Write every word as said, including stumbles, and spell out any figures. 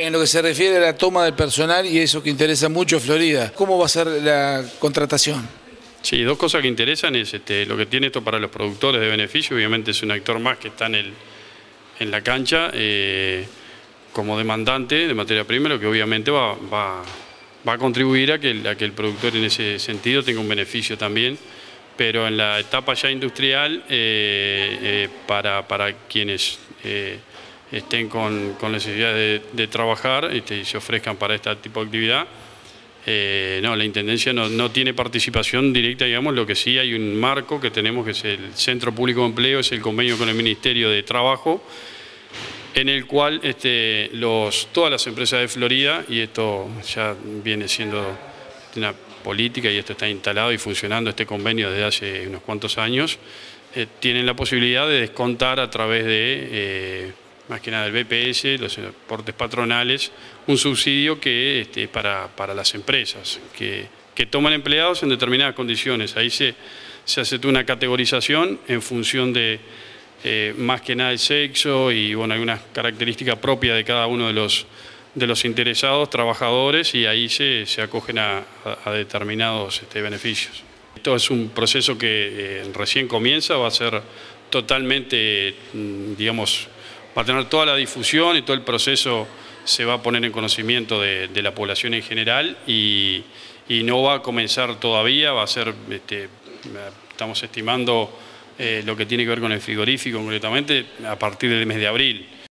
En lo que se refiere a la toma del personal y eso que interesa mucho a Florida, ¿cómo va a ser la contratación? Sí, dos cosas que interesan es este, lo que tiene esto para los productores de beneficio. Obviamente es un actor más que está en, el, en la cancha eh, como demandante de materia prima, lo que obviamente va, va, va a contribuir a que, el, a que el productor en ese sentido tenga un beneficio también. Pero en la etapa ya industrial, eh, eh, para, para quienes eh, estén con, con necesidad de, de trabajar este, y se ofrezcan para este tipo de actividad, Eh, no, la Intendencia no, no tiene participación directa, digamos. Lo que sí hay un marco que tenemos, que es el Centro Público de Empleo, es el convenio con el Ministerio de Trabajo, en el cual este, los, todas las empresas de Florida, y esto ya viene siendo una política y esto está instalado y funcionando este convenio desde hace unos cuantos años, eh, tienen la posibilidad de descontar a través de... Eh, más que nada el B P S, los aportes patronales, un subsidio que este, para, para las empresas, que, que toman empleados en determinadas condiciones. Ahí se, se hace toda una categorización en función de eh, más que nada el sexo y bueno, algunas características propias de cada uno de los, de los interesados, trabajadores, y ahí se, se acogen a, a, a determinados este, beneficios. Esto es un proceso que eh, recién comienza, va a ser totalmente, digamos, va a tener toda la difusión y todo el proceso se va a poner en conocimiento de, de la población en general y, y no va a comenzar todavía, va a ser, este, estamos estimando eh, lo que tiene que ver con el frigorífico concretamente a partir del mes de abril.